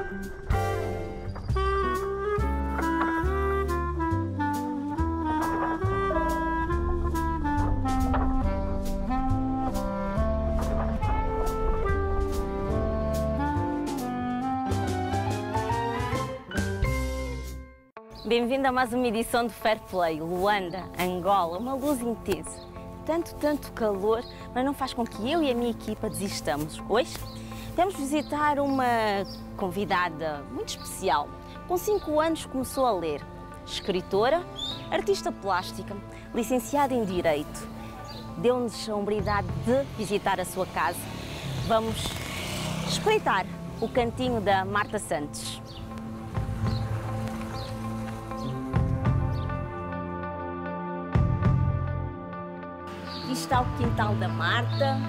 Bem-vindo a mais uma edição de Fair Play. Luanda, Angola, uma luz intensa. Tanto calor, mas não faz com que eu e a minha equipa desistamos. Hoje vamos visitar uma convidada muito especial. Com 5 anos começou a ler. Escritora, artista plástica, licenciada em Direito. Deu-nos a hombridade de visitar a sua casa. Vamos espreitar o cantinho da Marta Santos. Aqui está o quintal da Marta.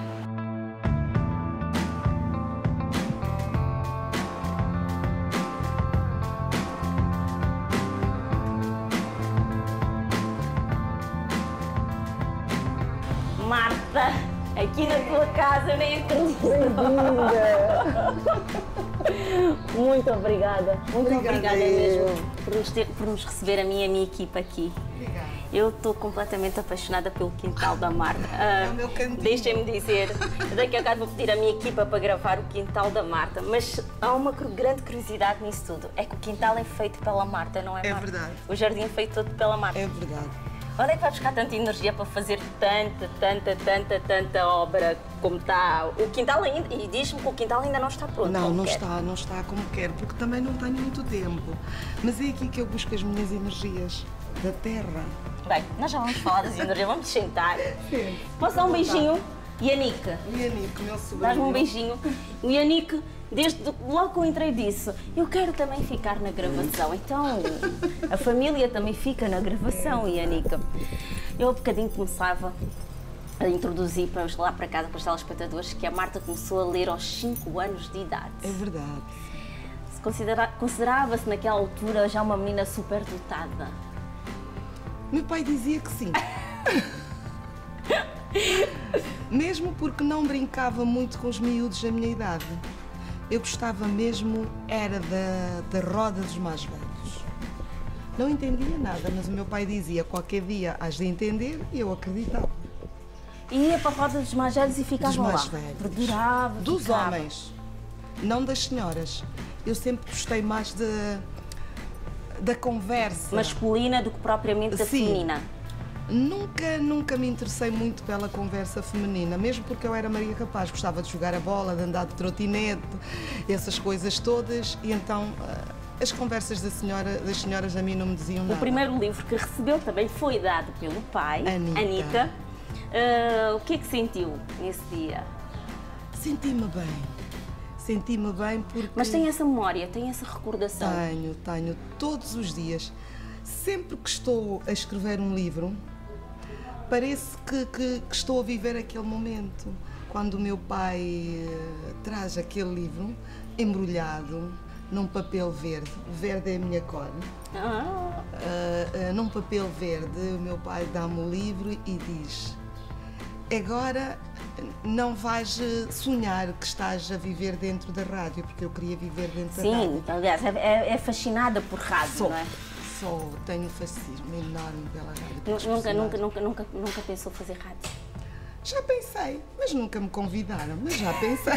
Marta, aqui na tua casa eu nem acredito. Muito obrigada. Muito obrigada mesmo por nos receber a mim e a minha equipa aqui. Obrigada. Eu estou completamente apaixonada pelo quintal da Marta. É o meu cantinho. Deixem-me dizer, daqui a bocado vou pedir à minha equipa para gravar o quintal da Marta, mas há uma grande curiosidade nisso tudo. É que o quintal é feito pela Marta, não é, Marta? É verdade. O jardim é feito todo pela Marta. É verdade. Onde é que vai buscar tanta energia para fazer tanta obra como está? O quintal ainda, e diz-me que o quintal ainda não está pronto. Não está como quero, porque também não tenho muito tempo. Mas é aqui que eu busco as minhas energias, da terra. Bem, nós já vamos falar das energias, vamos sentar. Sim. Posso dar um beijinho? Yannick. Yannick, meu sobrinho. Dás-me um beijinho. O Yannick, desde logo que eu entrei, disse: eu quero também ficar na gravação. Então, a família também fica na gravação, Yannick. Eu, há bocadinho, começava a introduzir para lá para casa, para os telespectadores, que a Marta começou a ler aos 5 anos de idade. É verdade. Considerava-se naquela altura já uma menina super dotada. Meu pai dizia que sim. Mesmo porque não brincava muito com os miúdos da minha idade. Eu gostava mesmo, era da roda dos mais velhos. Não entendia nada, mas o meu pai dizia: qualquer dia has de entender, e eu acreditava. E ia para a roda dos mais velhos e ficava Dos mais lá. velhos. Perdurava, Dos ficava. homens, não das senhoras. Eu sempre gostei mais da conversa. Masculina do que propriamente da Sim. feminina. Nunca me interessei muito pela conversa feminina, mesmo porque eu era Maria Capaz, gostava de jogar a bola, de andar de trotinete, essas coisas todas, e então as conversas das senhoras a mim não me diziam nada. O primeiro livro que recebeu também foi dado pelo pai, Anitta. O que é que sentiu nesse dia? Senti-me bem porque... Mas tem essa memória, tem essa recordação? Tenho, todos os dias. Sempre que estou a escrever um livro, parece que estou a viver aquele momento. Quando o meu pai traz aquele livro embrulhado num papel verde, o verde é a minha cor. Num papel verde, o meu pai dá-me o livro e diz: agora não vais sonhar que estás a viver dentro da rádio, porque eu queria viver dentro da rádio. Sim, aliás, é fascinada por rádio, não é? Tenho um fascismo enorme pela rádio. Nunca pensou fazer rádio? Já pensei, mas nunca me convidaram, mas já pensei.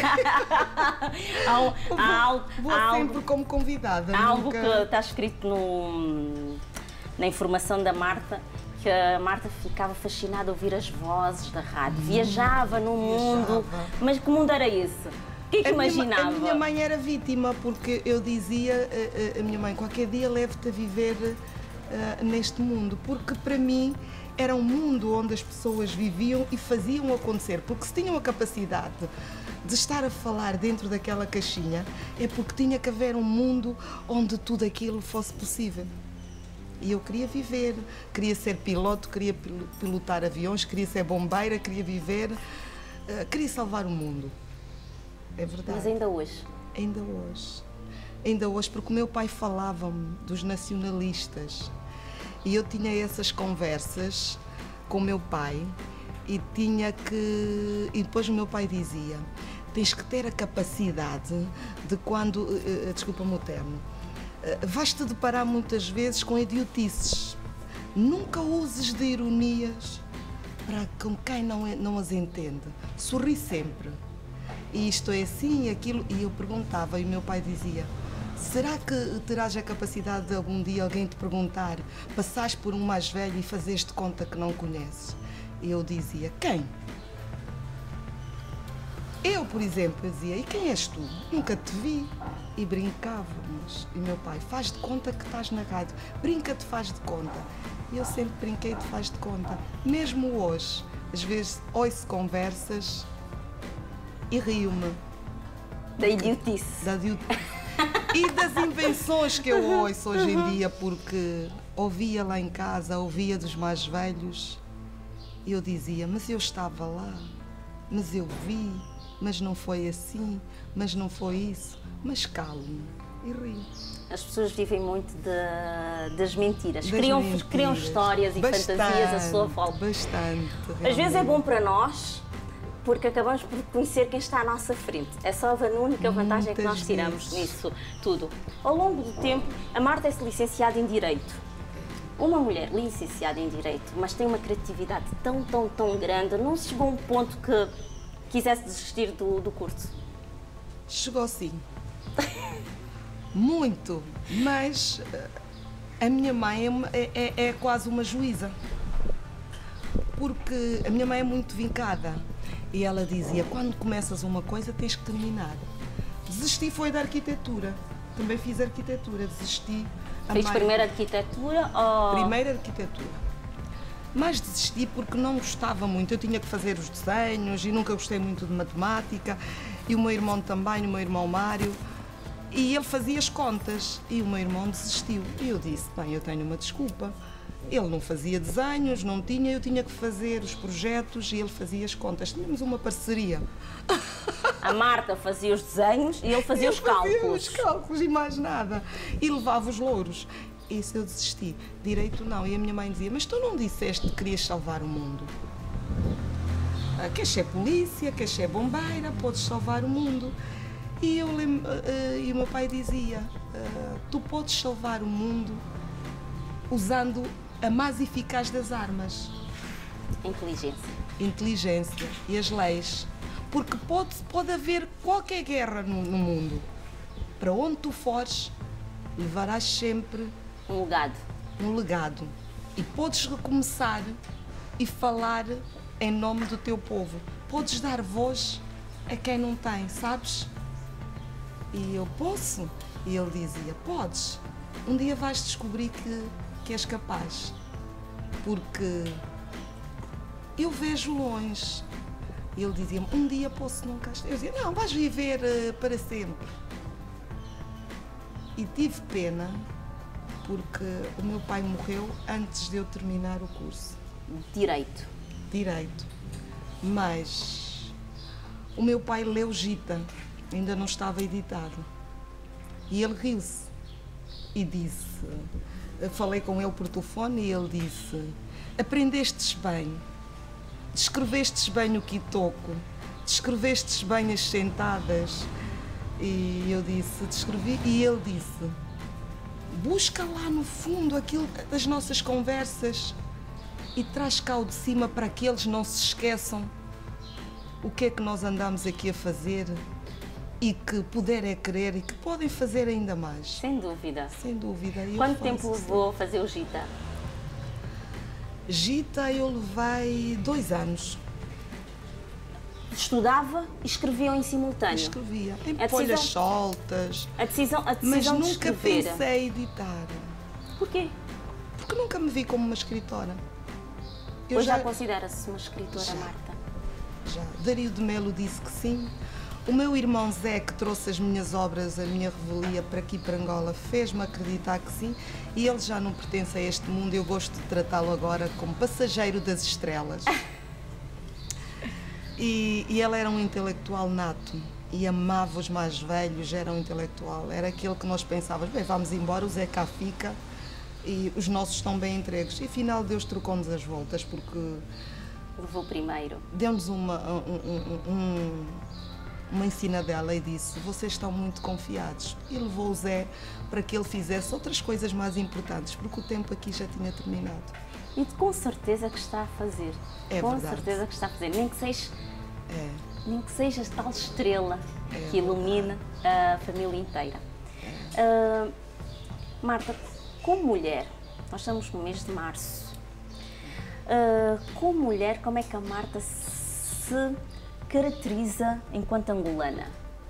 Vou sempre como convidada. Há algo que está escrito na informação da Marta, que a Marta ficava fascinada a ouvir as vozes da rádio. Viajava no mundo, mas que mundo era esse? O que é que imaginava? A minha mãe era vítima, porque eu dizia a minha mãe: qualquer dia levo-te a viver neste mundo, porque para mim era um mundo onde as pessoas viviam e faziam acontecer, porque se tinham a capacidade de estar a falar dentro daquela caixinha, é porque tinha que haver um mundo onde tudo aquilo fosse possível. E eu queria viver, queria ser piloto, queria pilotar aviões, queria ser bombeira, queria viver, queria salvar o mundo. É verdade. Mas ainda hoje? Ainda hoje. Ainda hoje, porque o meu pai falava-me dos nacionalistas. E eu tinha essas conversas com o meu pai e depois o meu pai dizia: tens que ter a capacidade de quando, desculpa-me o termo, vais-te deparar muitas vezes com idiotices. Nunca uses de ironias para com quem não as entende. Sorri sempre. E isto é assim e aquilo. E eu perguntava e o meu pai dizia: será que terás a capacidade de algum dia alguém te perguntar, passares por um mais velho e fazeres de conta que não conheces? E eu dizia: quem? Eu, por exemplo, eu dizia: e quem és tu? Nunca te vi. E brincávamos. E meu pai: faz de conta que estás na rádio. Brinca-te, faz de conta. E eu sempre brinquei de faz de conta. Mesmo hoje, às vezes ouço conversas e rio-me. Da idiotice. E das invenções que eu ouço hoje em dia, porque ouvia lá em casa, ouvia dos mais velhos, e eu dizia: mas eu estava lá, mas eu vi, mas não foi assim, mas não foi isso, mas calmo e rio. As pessoas vivem muito das mentiras. Criam histórias e fantasias à sua volta. Bastante. Realmente. Às vezes é bom para nós, porque acabamos por conhecer quem está à nossa frente. É só a única vantagem que nós tiramos nisso tudo. Ao longo do tempo, a Marta é licenciada em Direito. Uma mulher licenciada em Direito, mas tem uma criatividade tão grande, não se chegou a um ponto que quisesse desistir do curso? Chegou sim. Muito. Mas a minha mãe é quase uma juíza. Porque a minha mãe é muito vincada. E ela dizia: quando começas uma coisa, tens que terminar. Desisti foi da arquitetura. Também fiz arquitetura, desisti. Fiz primeiro arquitetura ou... Primeiro arquitetura. Mas desisti porque não gostava muito. Eu tinha que fazer os desenhos e nunca gostei muito de matemática. E o meu irmão também, o meu irmão Mário. E ele fazia as contas. E o meu irmão desistiu. E eu disse: bem, eu tenho uma desculpa. Ele não fazia desenhos, não tinha, eu tinha que fazer os projetos e ele fazia as contas. Tínhamos uma parceria. A Marta fazia os desenhos e ele fazia os cálculos. Fazia os cálculos e mais nada. E levava os louros. Isso eu desisti. Direito não. E a minha mãe dizia: mas tu não disseste que querias salvar o mundo? Queres ser polícia, queres ser bombeira, podes salvar o mundo. E eu lembro, e o meu pai dizia: tu podes salvar o mundo usando a mais eficaz das armas. Inteligência e as leis. Porque pode haver qualquer guerra no mundo. Para onde tu fores, levarás sempre um legado. E podes recomeçar e falar em nome do teu povo. Podes dar voz a quem não tem, sabes? E eu posso. E ele dizia: podes. Um dia vais descobrir que és capaz. Porque eu vejo longe. E ele dizia-me: um dia posso nunca estar. Eu dizia: não, vais viver para sempre. E tive pena porque o meu pai morreu antes de eu terminar o curso. Direito. Mas o meu pai leu Gita, ainda não estava editado. E ele riu-se e disse, falei com ele por telefone e ele disse: aprendestes bem, descrevestes bem o quitoco, descrevestes bem as sentadas. E eu disse: descrevi. E ele disse: busca lá no fundo aquilo das nossas conversas e traz cá o de cima para que eles não se esqueçam o que é que nós andamos aqui a fazer e que puder é querer e que podem fazer ainda mais. Sem dúvida. Sem dúvida. Quanto tempo levou a fazer o Gita? Gita eu levei 2 anos. Estudava e escrevia em simultâneo? Escrevia, em folhas soltas. A decisão mas nunca de escrever. pensei em editar. Porquê? Porque nunca me vi como uma escritora. Hoje já considera-se uma escritora, já, Marta? Já. Dario de Melo disse que sim. O meu irmão Zé, que trouxe as minhas obras, a minha revelia para aqui, para Angola, fez-me acreditar que sim. E ele já não pertence a este mundo. Eu gosto de tratá-lo agora como passageiro das estrelas. E ele era um intelectual nato e amava os mais velhos, era um intelectual. Era aquele que nós pensávamos: bem, vamos embora, o Zé cá fica e os nossos estão bem entregues. E afinal Deus trocou-nos as voltas, porque levou primeiro. Deu-nos uma ensinadela e disse: vocês estão muito confiados. E levou o Zé para que ele fizesse outras coisas mais importantes, porque o tempo aqui já tinha terminado. E com certeza que está a fazer. É com verdade. certeza que está a fazer. Nem que seja tal estrela que É ilumina a família inteira. Marta, como mulher, nós estamos no mês de março. Como mulher, como é que a Marta se caracteriza enquanto angolana?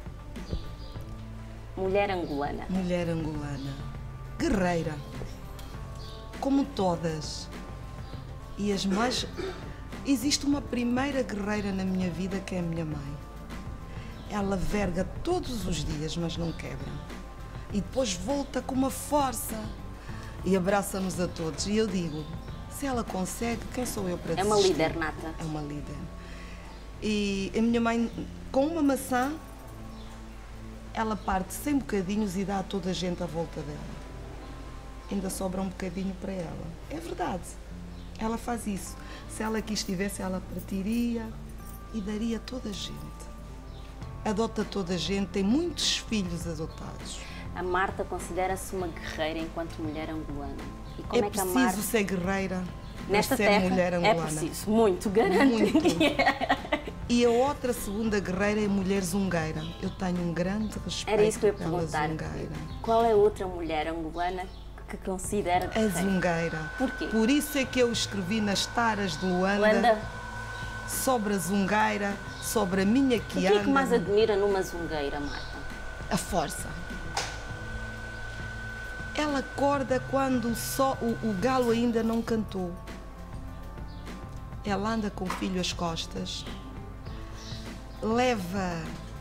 Mulher angolana. Mulher angolana. Guerreira. Como todas. E as mais... Existe uma primeira guerreira na minha vida, que é a minha mãe. Ela verga todos os dias, mas não quebra. E depois volta com uma força e abraça-nos a todos. E eu digo, se ela consegue, quem sou eu para desistir? É uma líder nata. É uma líder. E a minha mãe, com uma maçã, ela parte 100 bocadinhos e dá a toda a gente à volta dela. Ainda sobra um bocadinho para ela. É verdade. Ela faz isso. Se ela aqui estivesse, ela partiria e daria a toda a gente. Adota toda a gente, tem muitos filhos adotados. A Marta considera-se uma guerreira enquanto mulher angolana. E como é que a preciso Marta... ser guerreira Nesta para ser terra mulher angolana. é preciso, muito, garanto. Muito. E a outra segunda guerreira é mulher zungueira. Eu tenho um grande respeito Era isso que eu ia pela perguntar. zungueira. Qual é a outra mulher angolana que considera A guerreira? zungueira. Porquê? Por isso é que eu escrevi nas taras de Luanda, sobre a zungueira, sobre a minha o que é que mais quianda, admira numa zungueira, Marta? a força. Ela acorda quando só o galo ainda não cantou. Ela anda com o filho às costas, leva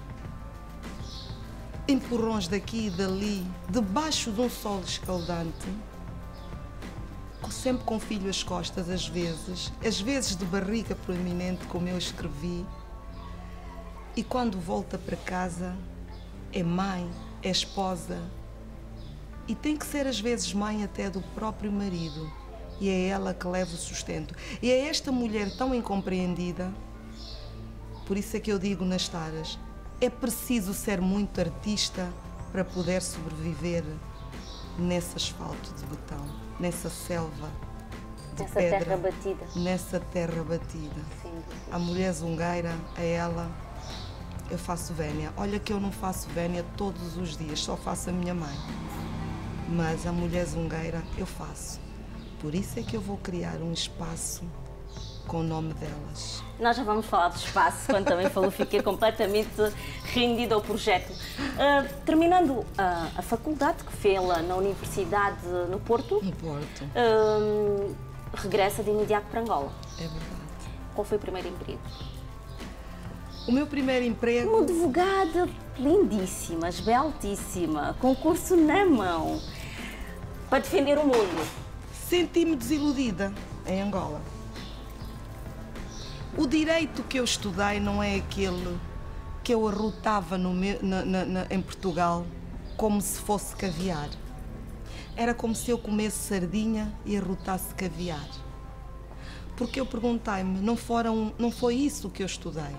empurrões daqui e dali, debaixo de um sol escaldante, sempre com o filho às costas, às vezes de barriga proeminente, como eu escrevi. E quando volta para casa, é mãe, é esposa, e tem que ser às vezes mãe até do próprio marido, e é ela que leva o sustento. E é esta mulher tão incompreendida, por isso é que eu digo nas taras, é preciso ser muito artista para poder sobreviver nesse asfalto de betão, nessa selva de Nessa pedra, terra batida. nessa terra batida. Sim. A mulher zungueira, a ela, eu faço vénia. Olha que eu não faço vénia todos os dias, só faço a minha mãe. Mas a mulher zungueira eu faço. Por isso é que eu vou criar um espaço com o nome delas. Nós já vamos falar do espaço, quando também falou, fiquei completamente rendida ao projeto. Terminando a faculdade que fez na Universidade no Porto, No Porto, regressa de imediato para Angola. é verdade. Qual foi o primeiro emprego? O meu primeiro emprego... Uma advogada lindíssima, esbeltíssima, concurso na mão, para defender o mundo. Senti-me desiludida em Angola. O direito que eu estudei não é aquele que eu arrotava em Portugal como se fosse caviar. Era como se eu comesse sardinha e arrotasse caviar. Porque eu perguntei-me, não foi isso que eu estudei.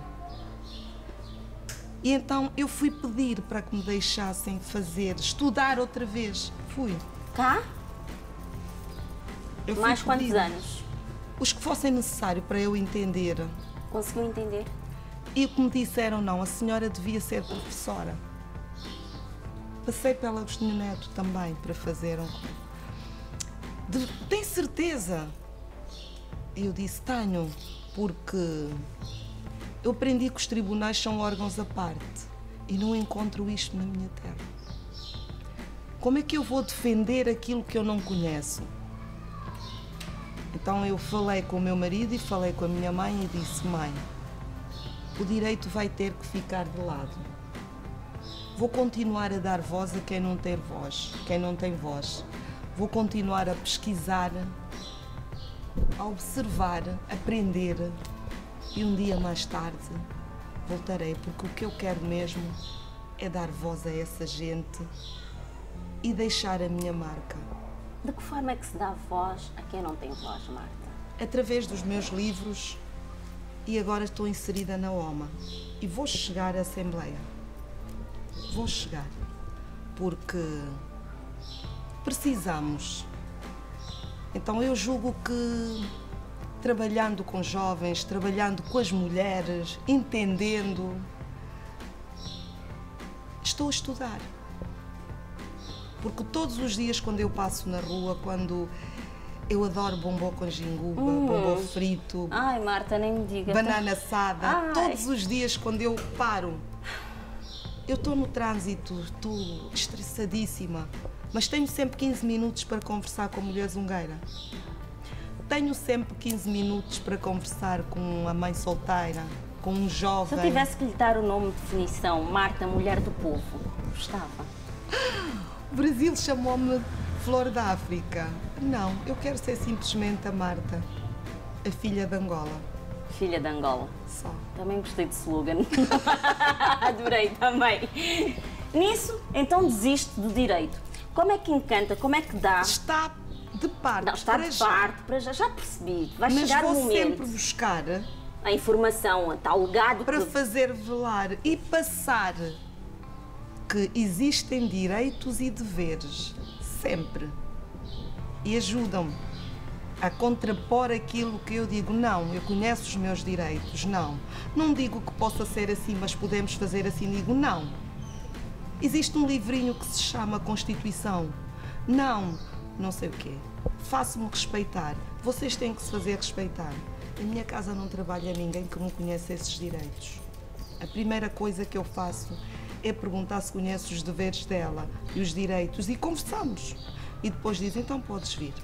E então eu fui pedir para que me deixassem estudar outra vez. Fui. Cá? Eu fui Mais quantos pedir. anos? Os que fossem necessários para eu entender. Conseguiu entender? E o que me disseram, não, a senhora devia ser professora. Passei pela Agostinho Neto também para fazer Tem certeza? Eu disse, tenho, porque eu aprendi que os tribunais são órgãos à parte e não encontro isto na minha terra. Como é que eu vou defender aquilo que eu não conheço? Então eu falei com o meu marido e falei com a minha mãe e disse, mãe, o direito vai ter que ficar de lado. Vou continuar a dar voz a quem não tem voz, Vou continuar a pesquisar, a observar, a aprender e um dia mais tarde voltarei, porque o que eu quero mesmo é dar voz a essa gente e deixar a minha marca. De que forma é que se dá voz a quem não tem voz, Marta? Através dos meus livros, e agora estou inserida na OMA. E vou chegar à Assembleia. Vou chegar. Porque precisamos. Então eu julgo que trabalhando com jovens, trabalhando com as mulheres, entendendo, estou a estudar. Porque todos os dias quando eu passo na rua, quando eu adoro bombom com jinguba, bombom frito, ai, Marta, nem me diga. banana assada, Ai. todos os dias quando eu paro, eu estou no trânsito, estou estressadíssima, mas tenho sempre 15 minutos para conversar com a mulher zungueira. Tenho sempre 15 minutos para conversar com a mãe solteira, com um jovem. Se eu tivesse que lhe dar o nome de definição, Marta, mulher do povo, gostava? O Brasil chamou-me Flor da África. Não, eu quero ser simplesmente a Marta, a filha de Angola. Filha de Angola. Só. Também gostei de slogan. Adorei também. Nisso, então desiste do direito. Como é que encanta? Como é que dá? Está de parte. Não, está para de já. parte para já. Já percebi. Vai Mas chegar o vou momento. sempre buscar A informação, a tal legado para que... fazer velar e passar que existem direitos e deveres, sempre. E ajudam-me a contrapor aquilo que eu digo, não, eu conheço os meus direitos, não. Não digo que possa ser assim, mas podemos fazer assim, digo, não. Existe um livrinho que se chama Constituição. Não, não sei o quê. Faço-me respeitar. Vocês têm que se fazer respeitar. Em minha casa não trabalha ninguém que não conheça esses direitos. A primeira coisa que eu faço é perguntar se conhece os deveres dela e os direitos e conversamos. E depois diz, então podes vir.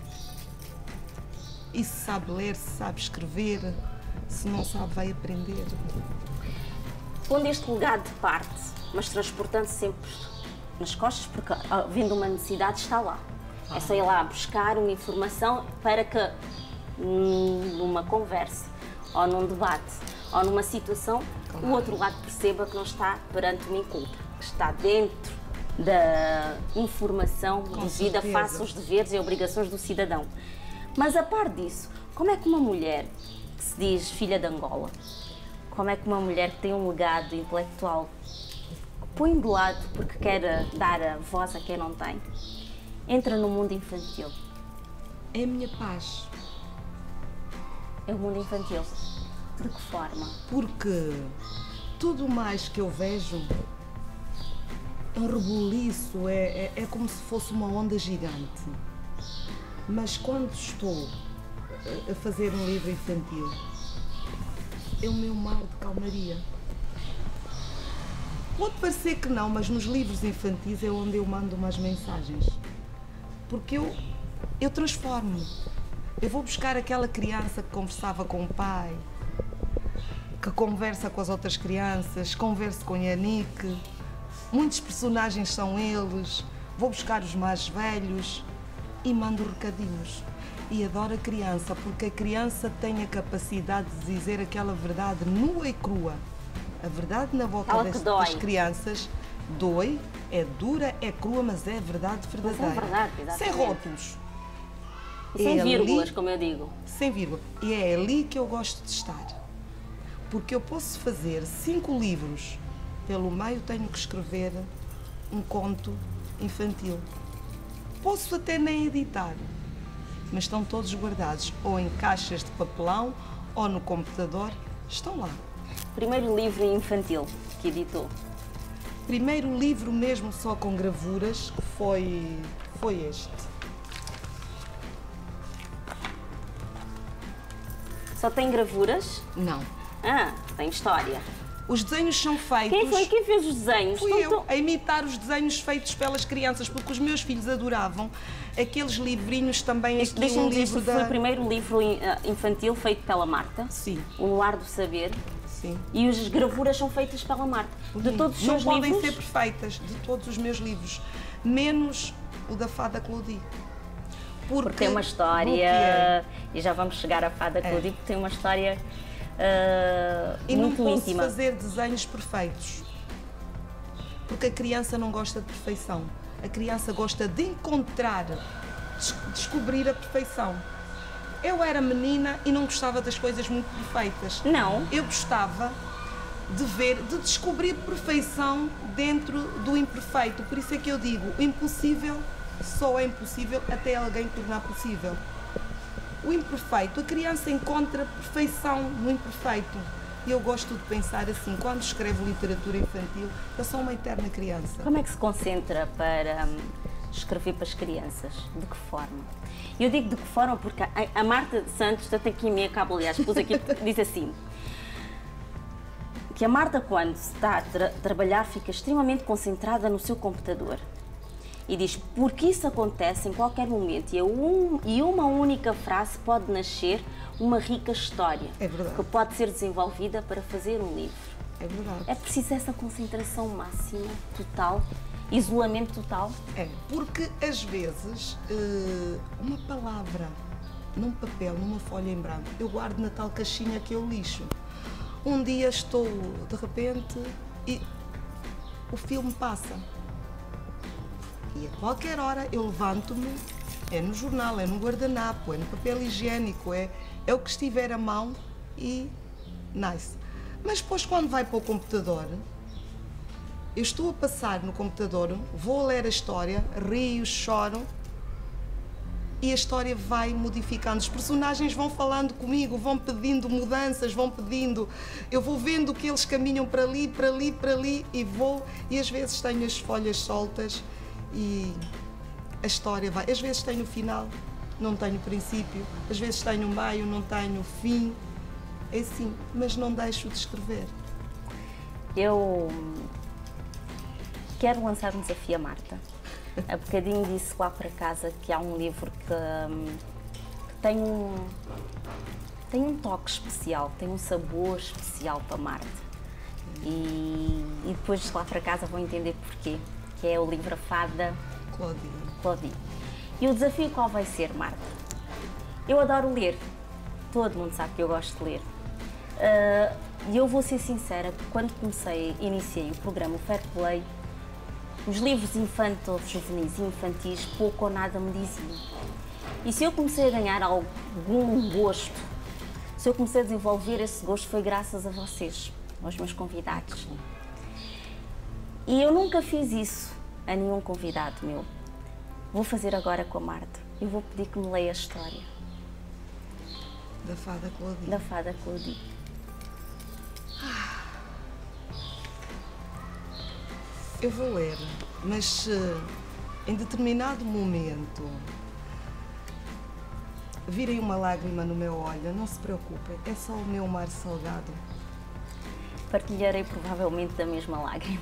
E se sabe ler, se sabe escrever, se não sabe, vai aprender. Pondo este legado de parte, mas transportando sempre nas costas, porque havendo uma necessidade está lá. É só ir lá buscar uma informação para que numa conversa, ou num debate, ou numa situação, o outro lado perceba que não está perante uma inculta, que está dentro da informação devida face aos deveres e obrigações do cidadão. Mas a par disso, como é que uma mulher que se diz filha de Angola, como é que uma mulher que tem um legado intelectual, que põe de lado porque quer dar a voz a quem não tem, entra no mundo infantil? É a minha paz. É o mundo infantil. De que forma? Porque tudo mais que eu vejo é um rebuliço, é como se fosse uma onda gigante. Mas quando estou a fazer um livro infantil, é o meu mar de calmaria. Pode parecer que não, mas nos livros infantis é onde eu mando umas mensagens. Porque eu transformo-me. Eu vou buscar aquela criança que conversava com o pai, que conversa com as outras crianças, converso com a Yannick. Muitos personagens são eles. Vou buscar os mais velhos e mando recadinhos. E adoro a criança, porque a criança tem a capacidade de dizer aquela verdade nua e crua. A verdade na boca das crianças dói, é dura, é crua, mas é verdade verdadeira. Mas é verdade, exatamente. Sem rótulos. E sem vírgulas, ali, como eu digo. Sem vírgula. E é ali que eu gosto de estar. Porque eu posso fazer 5 livros. Pelo meio tenho que escrever um conto infantil. Posso até nem editar, mas estão todos guardados ou em caixas de papelão ou no computador, estão lá. Primeiro livro infantil que editou? Primeiro livro mesmo só com gravuras foi este. Só tem gravuras? Não. Ah, tem história. Os desenhos são feitos... Quem fez os desenhos? Fui eu, a imitar os desenhos feitos pelas crianças, porque os meus filhos adoravam aqueles livrinhos também. Deixa-me dizer, foi o primeiro livro infantil feito pela Marta. Sim. O Lar do Saber. Sim. E as gravuras são feitas pela Marta. De todos os seus livros... Não podem ser perfeitas, de todos os meus livros, menos o da Fada Clodie. Porque tem uma história, e já vamos chegar à Fada Clodie, porque tem uma história e muito não posso íntima. fazer desenhos perfeitos, porque a criança não gosta de perfeição. A criança gosta de encontrar, descobrir a perfeição. Eu era menina e não gostava das coisas muito perfeitas. Não? Eu gostava de ver, de descobrir perfeição dentro do imperfeito. Por isso é que eu digo, o impossível só é impossível até alguém tornar possível. O imperfeito, a criança encontra perfeição no imperfeito. E eu gosto de pensar assim, quando escrevo literatura infantil, eu sou uma eterna criança. Como é que se concentra para escrever para as crianças? De que forma? Eu digo de que forma porque a Marta Santos, eu tenho aqui a minha cabo, aliás, pus aqui, diz assim, que a Marta, quando está a trabalhar, fica extremamente concentrada no seu computador. E diz, porque isso acontece em qualquer momento e uma única frase pode nascer uma rica história que pode ser desenvolvida para fazer um livro. É verdade. É preciso essa concentração máxima, total, isolamento total? É, porque às vezes uma palavra num papel, numa folha em branco, eu guardo na tal caixinha que eu lixo. Um dia estou, de repente, e o filme passa. E a qualquer hora eu levanto-me, é no jornal, é no guardanapo, é no papel higiênico, é o que estiver à mão e nice. Mas depois quando vai para o computador, eu estou a passar no computador, vou ler a história, rio, choro e a história vai modificando. Os personagens vão falando comigo, vão pedindo mudanças, vão pedindo. Eu vou vendo que eles caminham para ali, para ali, para ali e vou. E às vezes tenho as folhas soltas e a história vai. Às vezes tenho o final, não tenho o princípio. Às vezes tenho o meio, não tenho o fim. É assim, mas não deixo de escrever. Eu quero lançar um desafio a Marta. Há bocadinho disse lá para casa que há um livro que tem um toque especial, tem um sabor especial para Marta. E depois lá para casa vão entender porquê, que é o livro A Fada Claudie. E o desafio qual vai ser, Marta? Eu adoro ler, todo mundo sabe que eu gosto de ler. E eu vou ser sincera, que quando iniciei o programa Fair Play, os livros infantis, juvenis e infantis pouco ou nada me diziam. E se eu comecei a ganhar algum gosto, se eu comecei a desenvolver esse gosto, foi graças a vocês, aos meus convidados. E eu nunca fiz isso a nenhum convidado meu. Vou fazer agora com a Marta. Eu vou pedir que me leia a história. Da Fada Claudie. Da Fada Claudie. Eu vou ler, mas em determinado momento virem uma lágrima no meu olho, não se preocupem, é só o meu mar salgado. Partilharei provavelmente da mesma lágrima.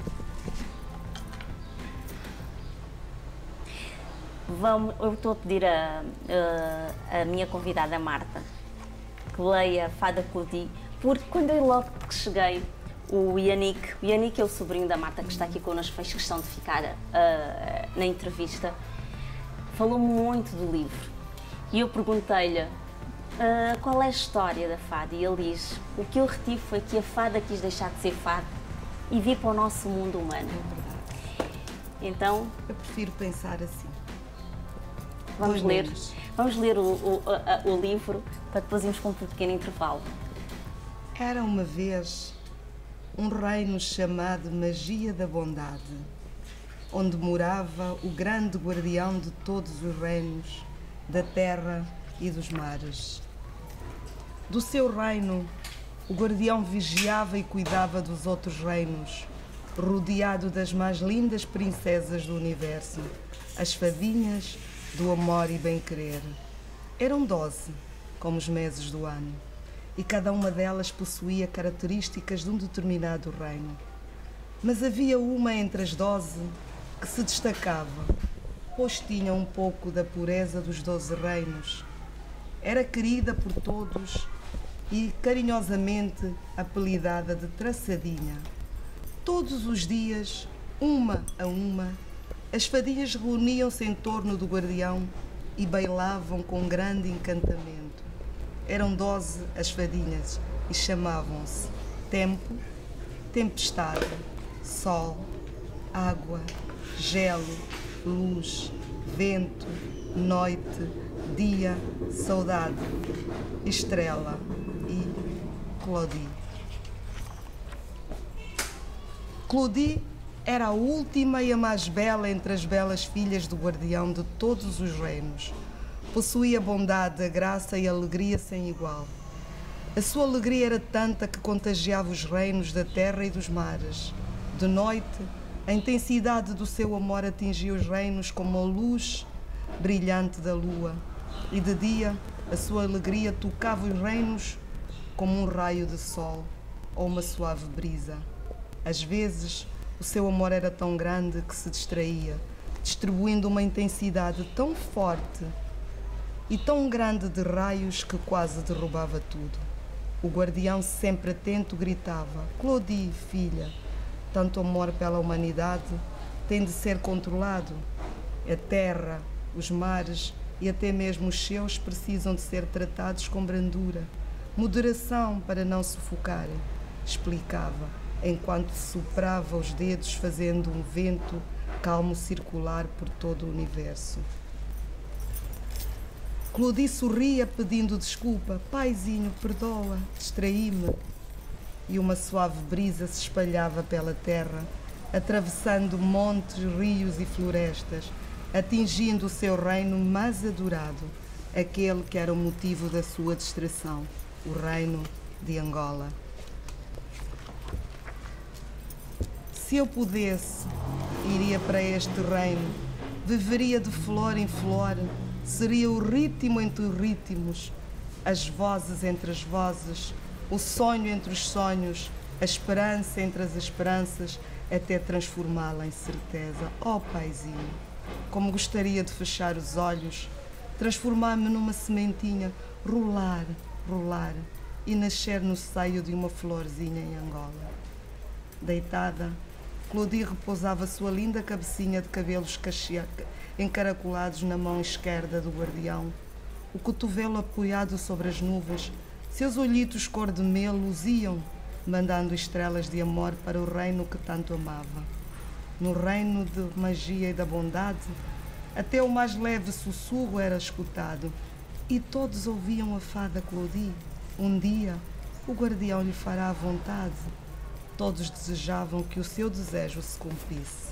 Eu estou a pedir a minha convidada Marta que leia a Fada Claudie, porque quando eu logo que cheguei, o Yannick é o sobrinho da Marta que está aqui connosco, fez questão de ficar na entrevista, falou-me muito do livro e eu perguntei-lhe qual é a história da fada e ele diz, o que eu retive foi que a fada quis deixar de ser fada e vir para o nosso mundo humano. É verdade. Então, eu prefiro pensar assim. Vamos ler o livro para depois irmos com um pequeno intervalo. Era uma vez um reino chamado Magia da Bondade, onde morava o grande guardião de todos os reinos, da terra e dos mares. Do seu reino, o guardião vigiava e cuidava dos outros reinos, rodeado das mais lindas princesas do universo, as fadinhas do amor e bem-querer. Eram 12, como os meses do ano, e cada uma delas possuía características de um determinado reino. Mas havia uma entre as 12 que se destacava, pois tinha um pouco da pureza dos 12 reinos. Era querida por todos e carinhosamente apelidada de Traçadinha. Todos os dias, uma a uma, as fadinhas reuniam-se em torno do guardião e bailavam com grande encantamento. Eram 12 as fadinhas e chamavam-se Tempo, Tempestade, Sol, Água, Gelo, Luz, Vento, Noite, Dia, Saudade, Estrela e Clodie. Clodie era a última e a mais bela entre as belas filhas do guardião de todos os reinos. Possuía a bondade, a graça e a alegria sem igual. A sua alegria era tanta que contagiava os reinos da terra e dos mares. De noite, a intensidade do seu amor atingia os reinos como a luz brilhante da lua. E de dia, a sua alegria tocava os reinos como um raio de sol ou uma suave brisa. Às vezes, o seu amor era tão grande que se distraía, distribuindo uma intensidade tão forte e tão grande de raios que quase derrubava tudo. O guardião, sempre atento, gritava: Clodie, filha, tanto amor pela humanidade tem de ser controlado. A terra, os mares e até mesmo os céus precisam de ser tratados com brandura, moderação para não sufocarem, explicava, enquanto soprava os dedos fazendo um vento calmo circular por todo o universo. Clodie sorria pedindo desculpa. Paizinho, perdoa, distraí-me. E uma suave brisa se espalhava pela terra, atravessando montes, rios e florestas, atingindo o seu reino mais adorado, aquele que era o motivo da sua distração, o reino de Angola. Se eu pudesse, iria para este reino, viveria de flor em flor, seria o ritmo entre os ritmos, as vozes entre as vozes, o sonho entre os sonhos, a esperança entre as esperanças, até transformá-la em certeza. Oh, paizinho, como gostaria de fechar os olhos, transformar-me numa sementinha, rolar, rolar e nascer no seio de uma florzinha em Angola. Deitada, Clodie repousava sua linda cabecinha de cabelos encaracolados na mão esquerda do guardião, o cotovelo apoiado sobre as nuvens. Seus olhitos cor de mel luziam, mandando estrelas de amor para o reino que tanto amava. No reino de magia e da bondade, até o mais leve sussurro era escutado, e todos ouviam a fada Clodie. Um dia, o guardião lhe fará a vontade. Todos desejavam que o seu desejo se cumprisse.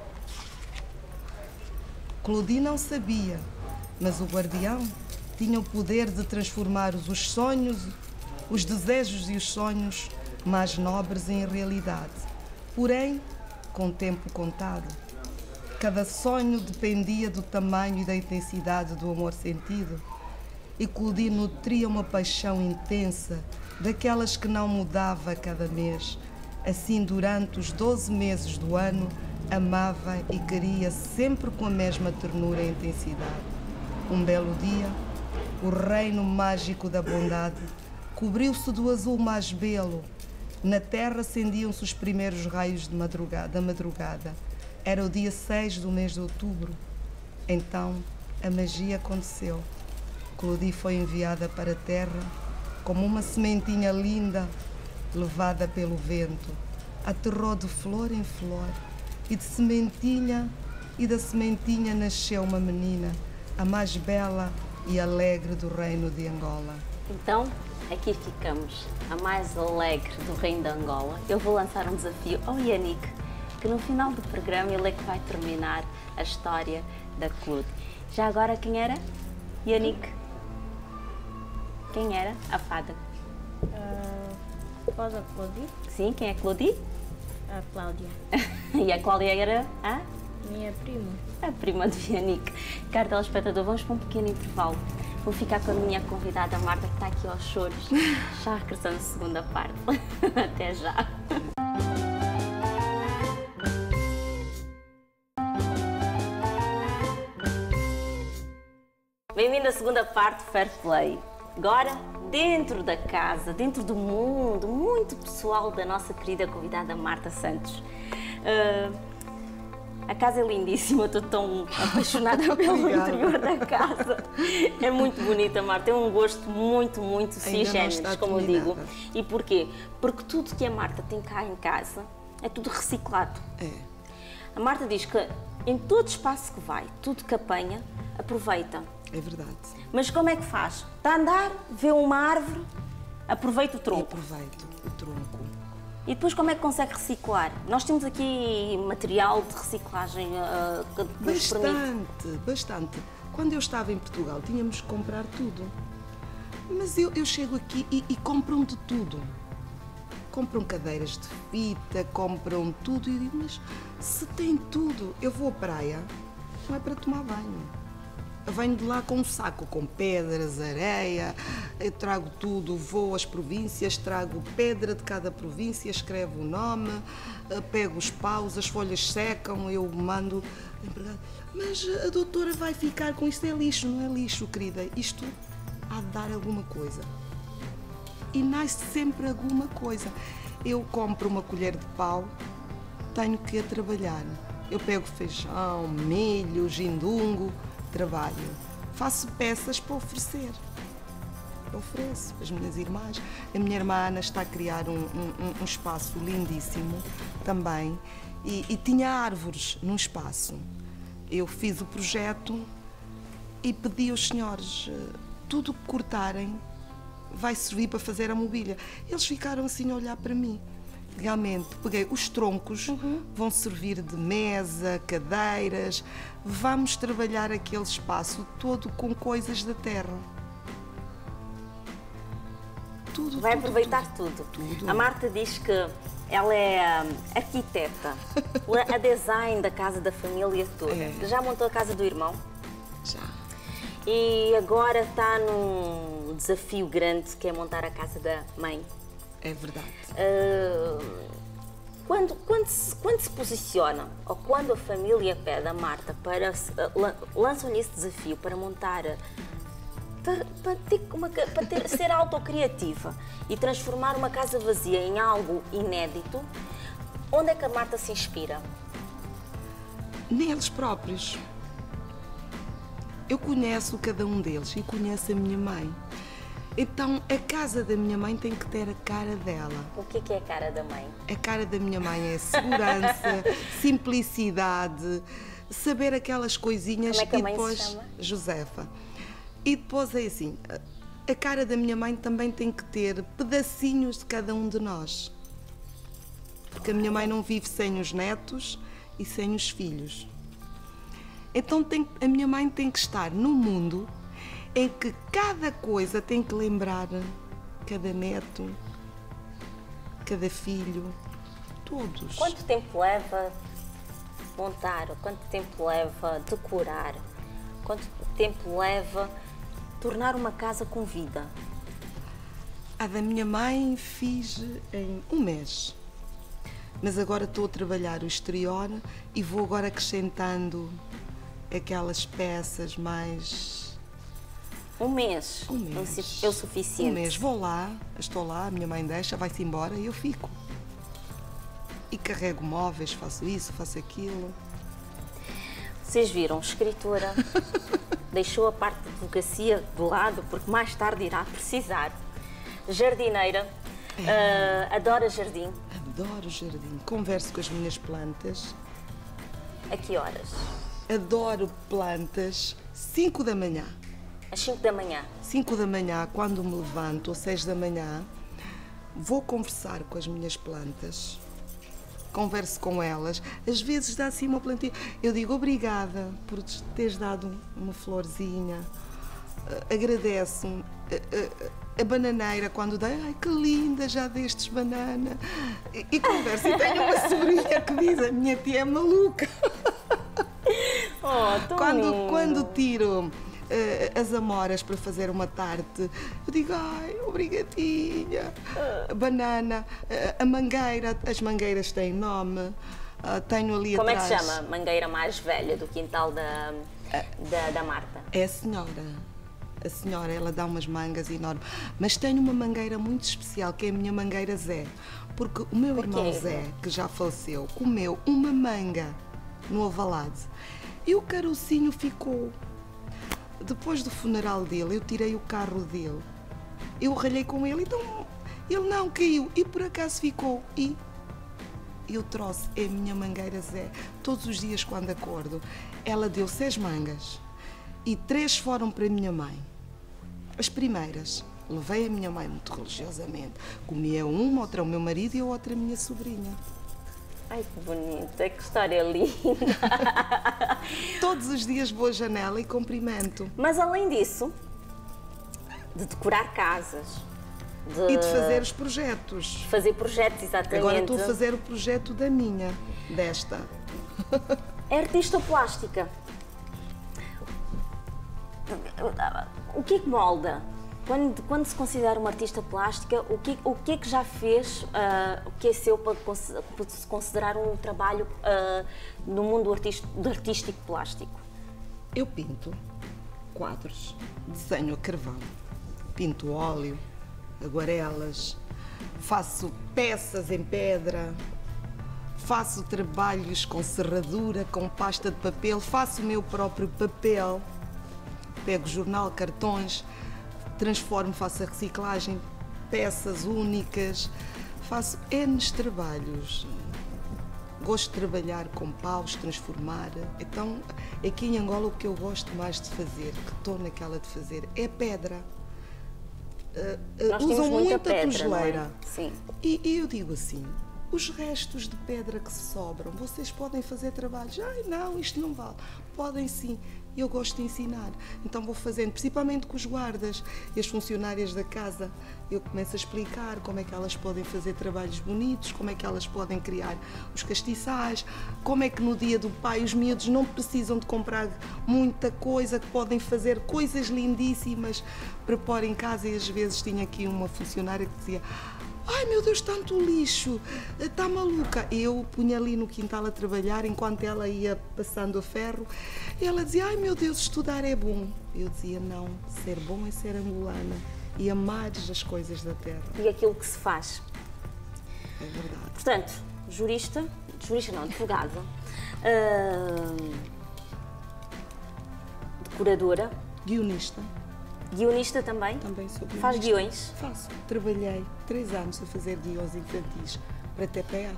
Clodie não sabia, mas o guardião tinha o poder de transformar os sonhos, os desejos e os sonhos mais nobres em realidade. Porém, com tempo contado. Cada sonho dependia do tamanho e da intensidade do amor sentido. E Clodie nutria uma paixão intensa, daquelas que não mudava a cada mês. Assim, durante os 12 meses do ano, amava e queria sempre com a mesma ternura e intensidade. Um belo dia, o reino mágico da bondade cobriu-se do azul mais belo. Na terra acendiam-se os primeiros raios da madrugada. Era o dia 6 do mês de outubro. Então, a magia aconteceu. Clodie foi enviada para a terra como uma sementinha linda, levada pelo vento. Aterrou de flor em flor, e da sementinha nasceu uma menina, a mais bela e alegre do reino de Angola. Então, aqui ficamos, a mais alegre do reino de Angola. Eu vou lançar um desafio ao Yannick, que no final do programa ele é que vai terminar a história da Clodie. Já agora, quem era? Yannick? Quem era a fada? Fada Clodie? Sim, quem é Clodie? A Cláudia. E a Cláudia era a? Minha prima. A prima de Yannick. Caro telespectador, vamos para um pequeno intervalo. Vou ficar com a minha convidada Marta, que está aqui aos choros. Já regressando à segunda parte. Até já. Bem-vindo à segunda parte de Fair Play. Agora, dentro da casa, dentro do mundo muito pessoal da nossa querida convidada Marta Santos. A casa é lindíssima, estou tão apaixonada pelo interior da casa. É muito bonita, Marta, é um gosto muito sui generis, como eu digo. E porquê? Porque tudo que a Marta tem cá em casa é tudo reciclado. É. A Marta diz que em todo espaço que vai, tudo que apanha, aproveita. É verdade. Mas como é que faz? Está a andar, vê uma árvore, aproveita o E tronco. aproveito o tronco. E depois como é que consegue reciclar? Nós temos aqui material de reciclagem que nos permite. Bastante. Quando eu estava em Portugal, tínhamos que comprar tudo. Mas eu chego aqui e compram de tudo. Compram cadeiras de fita, compram tudo. E eu digo, mas se tem tudo, eu vou à praia, não é para tomar banho. Eu venho de lá com um saco, com pedras, areia, eu trago tudo, vou às províncias, trago pedra de cada província, escrevo o nome, pego os paus, as folhas secam, eu mando... Mas a doutora vai ficar com isto, é lixo, não é lixo, querida, isto há de dar alguma coisa. E nasce sempre alguma coisa. Eu compro uma colher de pau, tenho que ir a trabalhar. Eu pego feijão, milho, gindungo, trabalho. Faço peças para oferecer. Eu ofereço às minhas irmãs. A minha irmã Ana está a criar um espaço lindíssimo também e tinha árvores num espaço. Eu fiz o projeto e pedi aos senhores, tudo que cortarem vai servir para fazer a mobília. Eles ficaram assim a olhar para mim. Realmente, peguei os troncos, vão servir de mesa, cadeiras, vamos trabalhar aquele espaço todo com coisas da terra. Tudo, Vai tudo, aproveitar tudo. tudo. A Marta diz que ela é arquiteta, a design da casa da família toda. É. Já montou a casa do irmão? Já. E agora está num desafio grande que é montar a casa da mãe. É verdade. Quando se posiciona, ou quando a família pede a Marta para lançam-lhe esse desafio para montar, ser autocriativa e transformar uma casa vazia em algo inédito, onde é que a Marta se inspira? Neles próprios. Eu conheço cada um deles e conheço a minha mãe. Então, a casa da minha mãe tem que ter a cara dela. O que é a cara da mãe? A cara da minha mãe é segurança, simplicidade, saber aquelas coisinhas. Como é que a e mãe depois, se chama? Josefa. E depois é assim, a cara da minha mãe também tem que ter pedacinhos de cada um de nós. Porque a minha mãe não vive sem os netos e sem os filhos. Então a minha mãe tem que estar num mundo em que cada coisa tem que lembrar cada neto, cada filho, todos. Quanto tempo leva montar? Quanto tempo leva decorar? Quanto tempo leva tornar uma casa com vida? A da minha mãe fiz em um mês. Mas agora estou a trabalhar o exterior e vou agora acrescentando aquelas peças mais... Um mês. Um mês. É o suficiente. Um mês. Vou lá, estou lá, a minha mãe deixa, vai-se embora e eu fico. E carrego móveis, faço isso, faço aquilo. Vocês viram, escritora, deixou a parte de advocacia de lado porque mais tarde irá precisar. Jardineira, adora jardim. Adoro jardim. Converso com as minhas plantas. A que horas? Adoro plantas. 5 da manhã. Às 5 da manhã. 5 da manhã, quando me levanto, ou 6 da manhã, vou conversar com as minhas plantas. Converso com elas. Às vezes dá assim uma plantinha. Eu digo obrigada por teres dado uma florzinha. Agradeço. A bananeira, quando dá, ai que linda, já destes banana. E converso. E tenho uma sobrinha que diz, a minha tia é maluca. Oh, tão lindo. Quando tiro as amoras para fazer uma tarte, eu digo, ai, obrigadinha. Banana, a mangueira, as mangueiras têm nome. Tenho ali Como atrás... é que se chama a mangueira mais velha do quintal da Marta? É a senhora. A senhora, ela dá umas mangas enormes. Mas tenho uma mangueira muito especial, que é a minha mangueira Zé. Porque o meu irmão Zé, que já faleceu, comeu uma manga no Avalade. E o carocinho ficou. Depois do funeral dele, eu tirei o carro dele. Eu ralhei com ele, então ele não caiu. E por acaso ficou. E eu trouxe a minha mangueira Zé. Todos os dias quando acordo, ela deu 6 mangas. e 3 foram para a minha mãe. As primeiras, levei a minha mãe muito religiosamente. Comia uma, outra ao meu marido e a outra a minha sobrinha. Ai, que bonita, que história linda. Todos os dias vou à janela e cumprimento. Mas além disso, de decorar casas, E de fazer os projetos. fazer projetos, exatamente. Agora estou a fazer o projeto da minha, desta. É artista plástica. O que é que molda? Quando se considera uma artista plástica, o que é que já fez, o que é seu para se considerar um trabalho no mundo artístico plástico? Eu pinto quadros, desenho a carvão, pinto óleo, aguarelas, faço peças em pedra, faço trabalhos com serradura, com pasta de papel, faço o meu próprio papel, pego jornal, cartões, transformo, faço a reciclagem, peças únicas, faço N trabalhos. Gosto de trabalhar com paus, transformar. Então, aqui em Angola, o que eu gosto mais de fazer, que estou naquela de fazer, é pedra. Nós Usam temos muita muita pedra, tojeleira. não é? Sim. E eu digo assim, os restos de pedra que se sobram, vocês podem fazer trabalhos. Ai, não, isto não vale. Podem sim. Eu gosto de ensinar. Então vou fazendo, principalmente com os guardas e as funcionárias da casa. Eu começo a explicar como é que elas podem fazer trabalhos bonitos, como é que elas podem criar os castiçais, como é que no dia do pai os miúdos não precisam de comprar muita coisa, que podem fazer coisas lindíssimas para pôr em casa. E às vezes tinha aqui uma funcionária que dizia: ai meu Deus, tanto lixo, está maluca. Eu punha ali no quintal a trabalhar enquanto ela ia passando a ferro. E ela dizia: ai meu Deus, estudar é bom. Eu dizia: não, ser bom é ser angolana e amares as coisas da terra. E aquilo que se faz. É verdade. Portanto, jurista não, advogada, decoradora, Guionista, guionista também. também sou guionista. Faz guiões. Faço. Trabalhei 3 anos a fazer guiões infantis para TPA.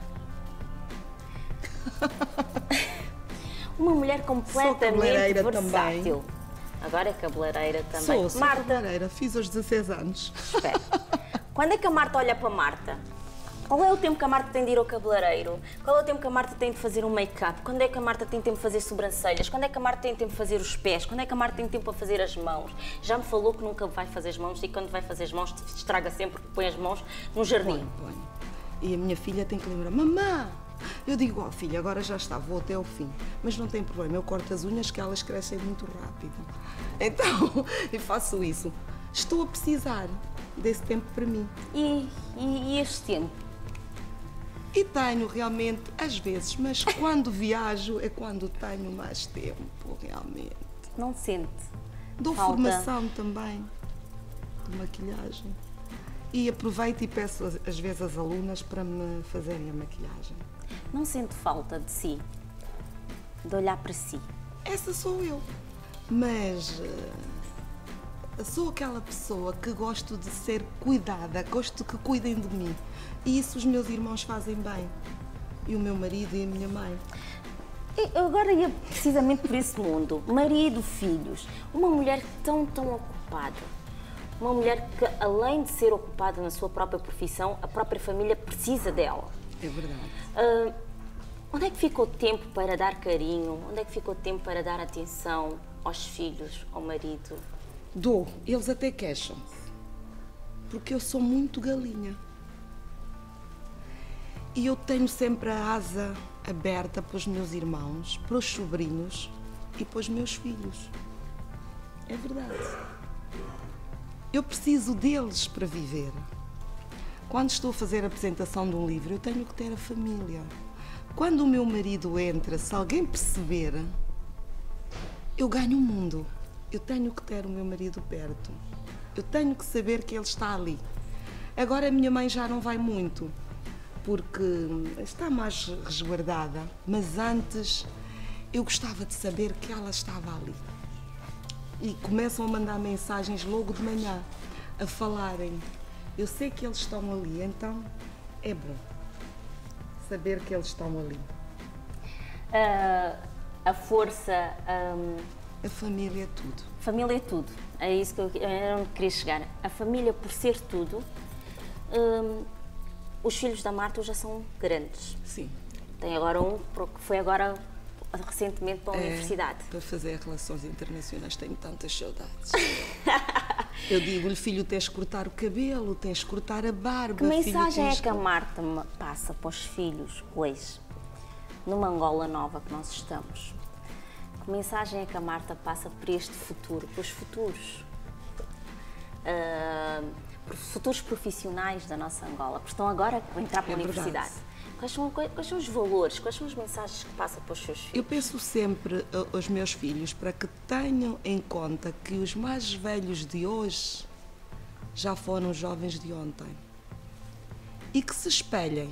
Uma mulher completamente cabeleireira versátil. Agora é cabeleireira também. Sou Marta, cabeleireira, fiz aos 16 anos. espera. Quando é que a Marta olha para a Marta? Qual é o tempo que a Marta tem de ir ao cabeleireiro? Qual é o tempo que a Marta tem de fazer um make-up? Quando é que a Marta tem tempo de fazer sobrancelhas? Quando é que a Marta tem tempo de fazer os pés? Quando é que a Marta tem tempo para fazer as mãos? Já me falou que nunca vai fazer as mãos e quando vai fazer as mãos estraga sempre porque põe as mãos no jardim. Põe. E a minha filha tem que lembrar: mamã! Eu digo: ó filha, agora já está, vou até ao fim. Mas não tem problema, eu corto as unhas que elas crescem muito rápido. Então, eu faço isso. Estou a precisar desse tempo para mim. E este tempo? E tenho realmente, às vezes, mas quando viajo é quando tenho mais tempo, realmente. Não sente? Dou Falta. formação também de maquilhagem. E aproveito e peço às vezes às alunas para me fazerem a maquilhagem. Não sente falta de si? De olhar para si? Essa sou eu. Mas sou aquela pessoa que gosto de ser cuidada, gosto que cuidem de mim. E isso os meus irmãos fazem bem. E o meu marido e a minha mãe. Eu agora ia precisamente por esse mundo. Marido, filhos. Uma mulher tão ocupada. Uma mulher que, além de ser ocupada na sua própria profissão, a própria família precisa dela. É verdade. Onde é que ficou tempo para dar carinho? Onde é que ficou tempo para dar atenção aos filhos, ao marido? Dou. Eles até queixam-se. Porque eu sou muito galinha. E eu tenho sempre a asa aberta para os meus irmãos, para os sobrinhos e para os meus filhos. É verdade. Eu preciso deles para viver. Quando estou a fazer a apresentação de um livro, eu tenho que ter a família. Quando o meu marido entra, se alguém perceber, eu ganho o mundo. Eu tenho que ter o meu marido perto. Eu tenho que saber que ele está ali. Agora a minha mãe já não vai muito, porque está mais resguardada. Mas antes eu gostava de saber que ela estava ali. E começam a mandar mensagens logo de manhã, a falarem: eu sei que eles estão ali, então é bom saber que eles estão ali. A força A família é tudo. Família é tudo. É isso que eu queria chegar. A família, por ser tudo, os filhos da Marta já são grandes. Sim. Tem agora um que foi agora recentemente para a universidade. Para fazer relações internacionais tenho tantas saudades. Eu digo-lhe, filho, tens de cortar o cabelo, tens de cortar a barba. Que mensagem filho, é que a Marta passa para os filhos hoje, numa Angola nova que nós estamos? Que mensagem é que a Marta passa para este futuro, para os futuros? Futuros profissionais da nossa Angola, porque estão agora a entrar para a universidade. Quais são os valores, quais são as mensagens que passa para os seus filhos? Eu penso sempre aos meus filhos para que tenham em conta que os mais velhos de hoje já foram os jovens de ontem. E que se espelhem.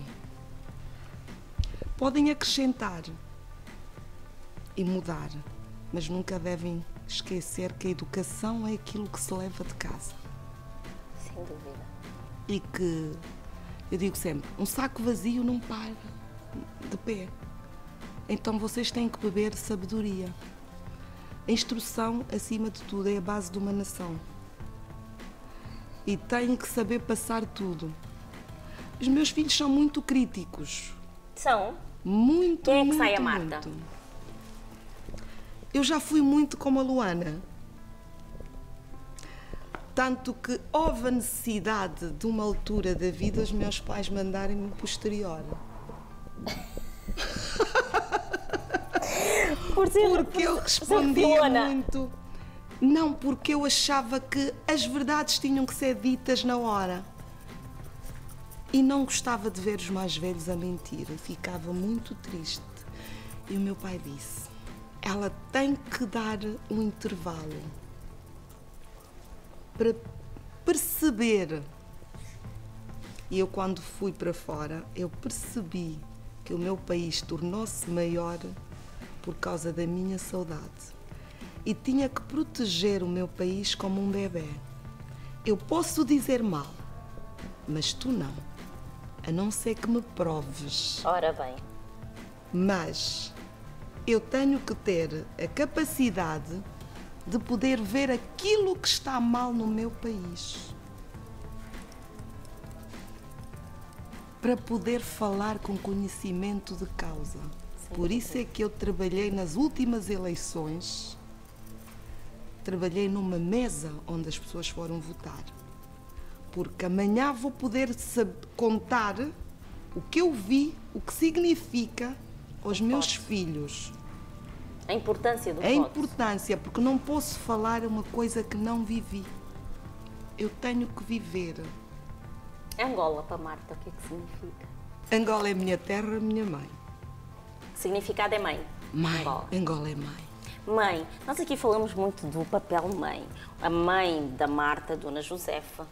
Podem acrescentar e mudar, mas nunca devem esquecer que a educação é aquilo que se leva de casa. Sem dúvida. E que, eu digo sempre, um saco vazio não para de pé. Então vocês têm que beber sabedoria. A instrução, acima de tudo, é a base de uma nação. E têm que saber passar tudo. Os meus filhos são muito críticos. São? Muito, Quem é que muito, sai a Marta? muito. Eu já fui muito como a Luana. Tanto que houve a necessidade de uma altura da vida os meus pais mandarem-me posterior. Porque eu respondia muito. Não, porque eu achava que as verdades tinham que ser ditas na hora. E não gostava de ver os mais velhos a mentir. Eu ficava muito triste. E o meu pai disse, ela tem que dar um intervalo para perceber. E eu, quando fui para fora, eu percebi que o meu país tornou-se maior por causa da minha saudade. E tinha que proteger o meu país como um bebê. Eu posso dizer mal, mas tu não. A não ser que me proves. Ora bem. Mas eu tenho que ter a capacidade de poder ver aquilo que está mal no meu país. Para poder falar com conhecimento de causa. Por isso é que eu trabalhei nas últimas eleições, trabalhei numa mesa onde as pessoas foram votar. Porque amanhã vou poder contar o que eu vi, o que significa aos meus filhos. A importância do voto. A importância, porque não posso falar uma coisa que não vivi. Eu tenho que viver. Angola para Marta, o que é que significa? Angola é minha terra, minha mãe. O significado é mãe. Mãe. Angola. Angola é mãe. Mãe. Nós aqui falamos muito do papel mãe. A mãe da Marta, Dona Josefa.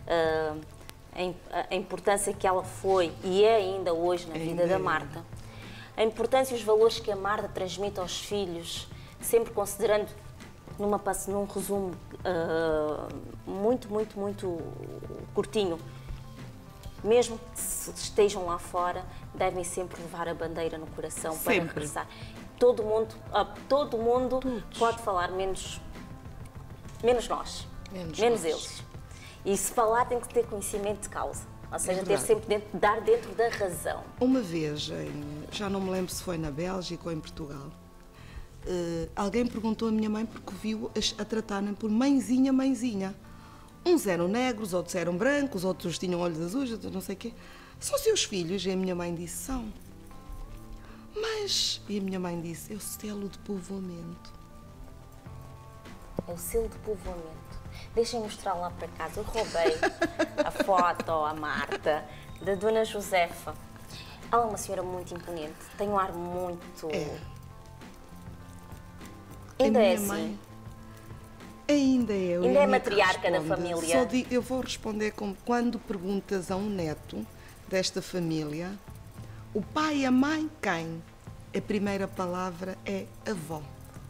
A importância que ela foi e é ainda hoje na vida da Marta. A importância e os valores que a Marta transmite aos filhos, sempre considerando num resumo muito curtinho. Mesmo que estejam lá fora, devem sempre levar a bandeira no coração para regressar. Todo mundo pode falar, menos nós, menos eles. E se falar tem que ter conhecimento de causa, ou seja, ter sempre dar dentro da razão. Uma vez, já não me lembro se foi na Bélgica ou em Portugal, alguém perguntou à minha mãe porque viu a tratarem por mãezinha, mãezinha. Uns eram negros, outros eram brancos, outros tinham olhos azuis, outros não sei o quê. São seus filhos? E a minha mãe disse, são. Mas, e a minha mãe disse, é o selo de povoamento. É o selo de povoamento. Deixem mostrar lá para casa. Eu roubei a foto à Marta da Dona Josefa. Ela é uma senhora muito imponente, tem um ar muito... Ainda é assim. Mãe, ainda é. Ainda é matriarca da família. Eu vou responder como quando perguntas a um neto desta família, o pai e a mãe quem? A primeira palavra é avó.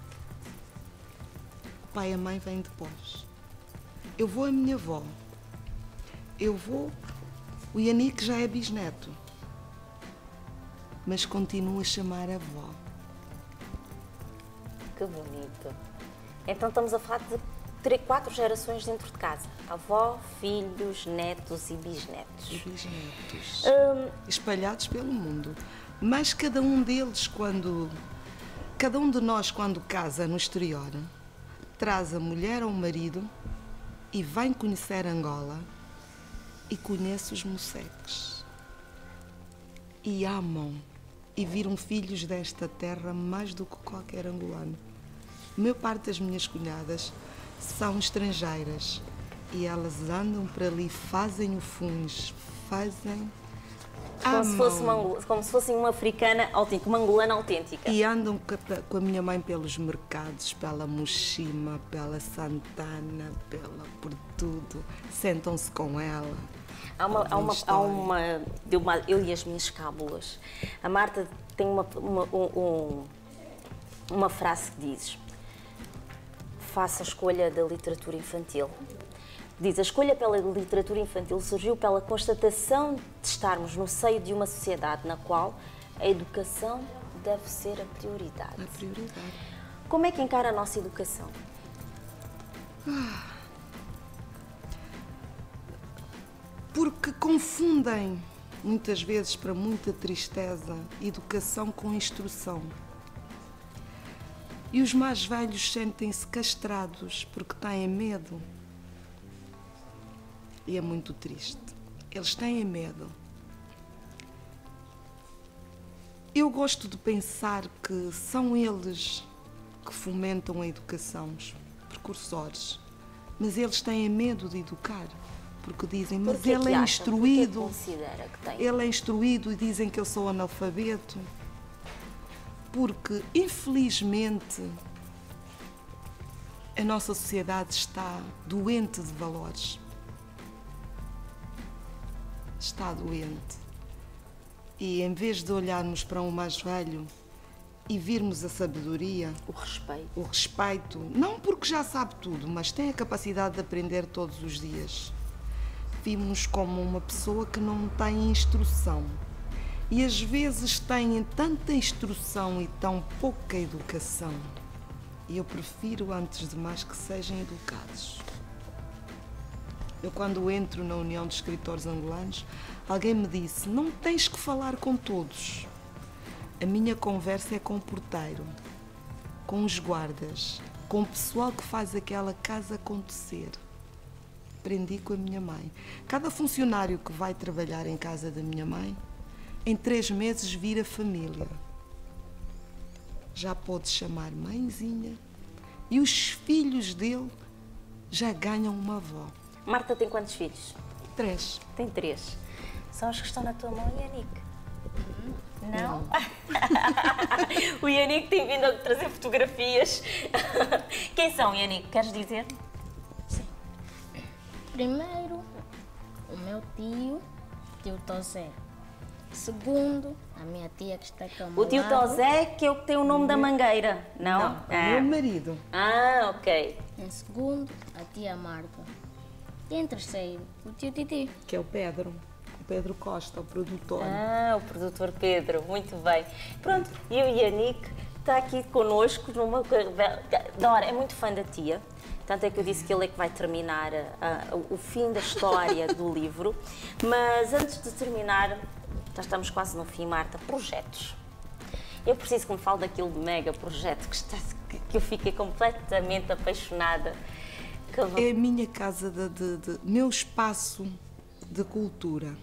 O pai e a mãe vêm depois. Eu vou a minha avó. O Yannick já é bisneto. Mas continuo a chamar a avó. Que bonito. Então estamos a falar de 4 gerações dentro de casa. Avó, filhos, netos e bisnetos. E bisnetos. Espalhados pelo mundo. Mas cada um deles, cada um de nós, quando casa no exterior, traz a mulher ou o marido e vem conhecer Angola e conhece os moçeques. E amam e viram filhos desta terra mais do que qualquer angolano. A maior parte das minhas cunhadas são estrangeiras e elas andam para ali, fazem o funs, fazem... Como se fosse uma africana autêntica, uma angolana autêntica. E andam com a minha mãe pelos mercados, pela Mochima, pela Santana, por tudo. Sentam-se com ela. Eu e as minhas cábulas. A Marta tem uma frase que diz: faça a escolha da literatura infantil. Diz, a escolha pela literatura infantil surgiu pela constatação de estarmos no seio de uma sociedade na qual a educação deve ser a prioridade. A prioridade. Como é que encara a nossa educação? Porque confundem, muitas vezes, para muita tristeza, educação com instrução. E os mais velhos sentem-se castrados porque têm medo. E é muito triste. Eles têm medo. Eu gosto de pensar que são eles que fomentam a educação, os precursores. Mas eles têm medo de educar. Porque dizem, mas ele é instruído. Considera que tem? Ele é instruído e dizem que eu sou analfabeto. Porque, infelizmente, a nossa sociedade está doente de valores. Está doente. E em vez de olharmos para um mais velho e virmos a sabedoria, o respeito, não porque já sabe tudo, mas tem a capacidade de aprender todos os dias, vimos como uma pessoa que não tem instrução. E às vezes têm tanta instrução e tão pouca educação. E eu prefiro, antes de mais, que sejam educados. Eu, quando entro na União de Escritores Angolanos, alguém me disse, não tens que falar com todos. A minha conversa é com o porteiro, com os guardas, com o pessoal que faz aquela casa acontecer. Aprendi com a minha mãe. Cada funcionário que vai trabalhar em casa da minha mãe, em 3 meses vira família. Já pode chamar mãezinha. E os filhos dele já ganham uma avó. Marta tem quantos filhos? 3. Tem 3. São os que estão na tua mão, Yannick? Não? O Yannick tem vindo a trazer fotografias. Quem são, Yannick? Queres dizer? Sim. Primeiro, o meu tio Tosé. Segundo, a minha tia que está aqui ao meu O tio lado. Tosé, que é o que tem o nome da mangueira, não? É o meu marido. Ah, ok. Em segundo, a tia Marta. E em terceiro, o tio Titi. Que é o Pedro Costa, o produtor. Ah, o produtor Pedro, muito bem. Pronto, e o Yannick está aqui connosco numa... Dora, é muito fã da tia, tanto é que eu disse que ele é que vai terminar o fim da história do livro. Mas antes de terminar, já estamos quase no fim, Marta, projetos. Eu preciso que me fale daquele mega projeto que eu fiquei completamente apaixonada. É a minha casa, meu espaço de cultura.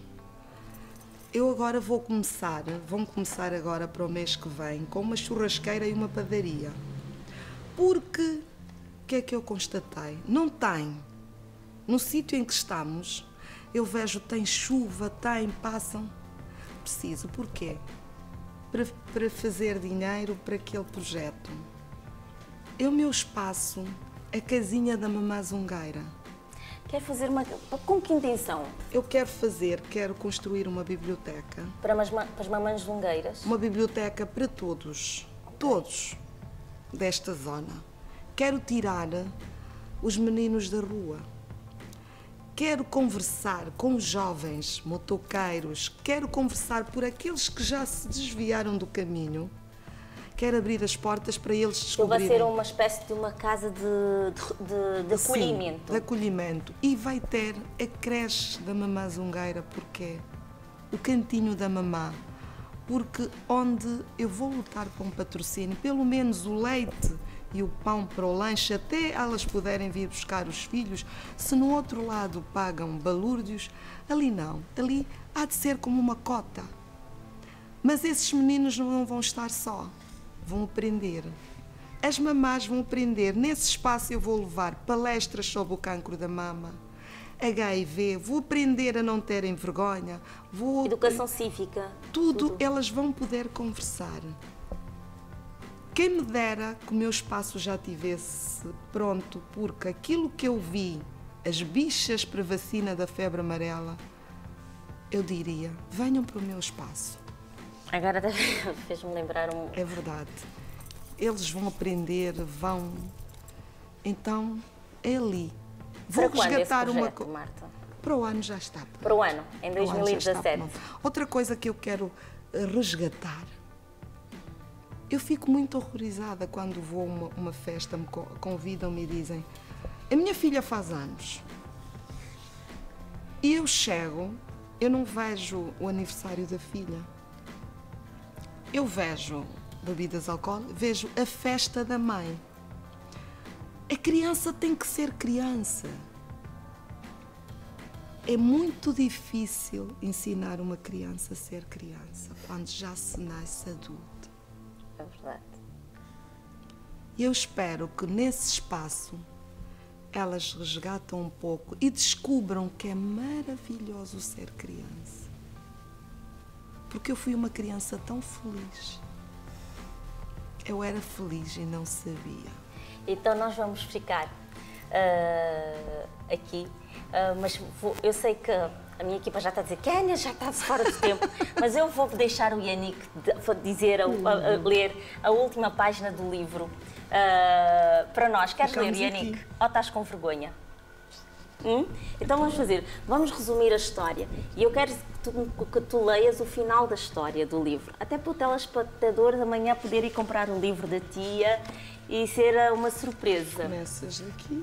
Eu agora vão começar agora para o mês que vem com uma churrasqueira e uma padaria. Porque, o que é que eu constatei? Não tem. No sítio em que estamos, eu vejo, tem chuva, passam. Preciso, porquê? Para fazer dinheiro para aquele projeto. É o meu espaço, a casinha da mamã zungueira. Quer fazer uma... Com que intenção? Eu quero construir uma biblioteca. Para as mamães zungueiras? Uma biblioteca para todos, todos desta zona. Quero tirar os meninos da rua. Quero conversar com os jovens motoqueiros. Quero conversar por aqueles que já se desviaram do caminho. quero abrir as portas para eles Ele descobrirem. vai ser uma espécie de uma casa de acolhimento. Sim, de acolhimento. E vai ter a creche da mamã zungueira, porque o cantinho da mamã, porque onde eu vou lutar por um patrocínio, pelo menos o leite e o pão para o lanche, até elas puderem vir buscar os filhos, se no outro lado pagam balúrdios, ali não, ali há de ser como uma cota. Mas esses meninos não vão estar só, vão aprender. As mamás vão aprender. Nesse espaço eu vou levar palestras sobre o cancro da mama, HIV, vou aprender a não terem vergonha. Educação cívica. Tudo elas vão poder conversar. Quem me dera que o meu espaço já tivesse pronto, porque aquilo que eu vi, as bichas para a vacina da febre amarela, eu diria, venham para o meu espaço. Agora fez-me lembrar um... É verdade. Eles vão aprender, vão... Então, é ali. Vou Para resgatar quando esse uma projeto, Marta? Para o ano já está. Para o ano, em Para o ano já está 2017. pronto. Outra coisa que eu quero resgatar. Eu fico muito horrorizada quando vou a uma festa, me convidam-me e dizem: a minha filha faz anos. E eu chego, eu não vejo o aniversário da filha. Eu vejo bebidas alcoólicas, vejo a festa da mãe. A criança tem que ser criança. É muito difícil ensinar uma criança a ser criança quando já se nasce adulto. É verdade. Eu espero que nesse espaço elas resgatam um pouco e descubram que é maravilhoso ser criança. Porque eu fui uma criança tão feliz. Eu era feliz e não sabia. Então nós vamos ficar aqui, mas eu sei que a minha equipa já está a dizer que a Ania já está fora de tempo, mas eu vou deixar o Yannick dizer, ler a última página do livro para nós. Queres ler, Yannick? Aqui. Ou estás com vergonha? Então vamos resumir a história. E eu quero que tu leias o final da história do livro, até para o telespectador de amanhã poder ir comprar o livro da tia e ser uma surpresa. Começas aqui.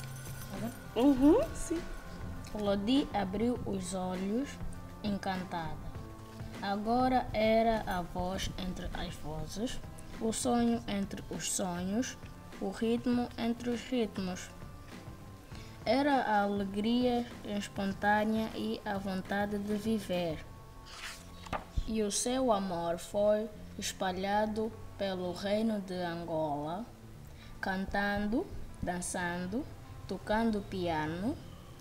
Sim. Clodie abriu os olhos, encantada. Agora era a voz entre as vozes, o sonho entre os sonhos, o ritmo entre os ritmos. Era a alegria espontânea e a vontade de viver. E o seu amor foi espalhado pelo reino de Angola, cantando, dançando, tocando piano,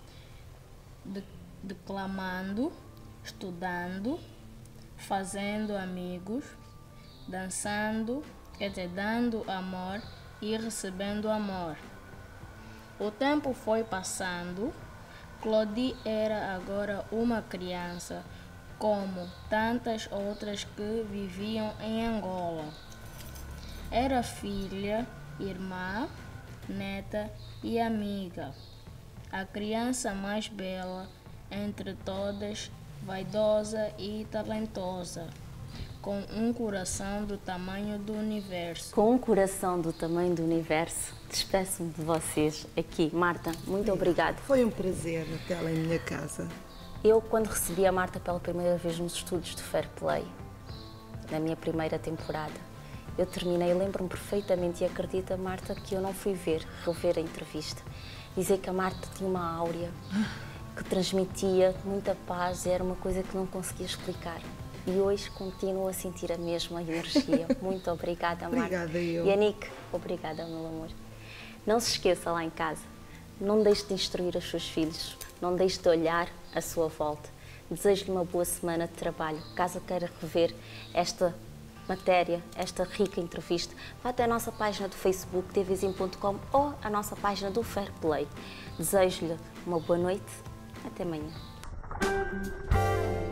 declamando, estudando, fazendo amigos, dançando, dando amor e recebendo amor. O tempo foi passando. Clodie era agora uma criança, como tantas outras que viviam em Angola. Era filha, irmã, neta e amiga. A criança mais bela entre todas, vaidosa e talentosa, com um coração do tamanho do universo. Com um coração do tamanho do universo, despeço-me de vocês aqui. Marta, muito obrigada. Foi um prazer tê-la em minha casa. Eu, quando recebi a Marta pela primeira vez nos estúdios de Fair Play, na minha primeira temporada, eu terminei, lembro-me perfeitamente, e acredita, Marta, que eu não fui rever a entrevista. Dizer que a Marta tinha uma áurea que transmitia muita paz, era uma coisa que não conseguia explicar. E hoje continuo a sentir a mesma energia. Muito obrigada, Marta. Obrigada, eu. Yannick, obrigada, meu amor. Não se esqueça lá em casa, não deixe de instruir os seus filhos, não deixe de olhar à sua volta. Desejo-lhe uma boa semana de trabalho. Caso queira rever esta matéria, esta rica entrevista, vá até a nossa página do Facebook, tvzim.com, ou a nossa página do Fair Play. Desejo-lhe uma boa noite. Até amanhã.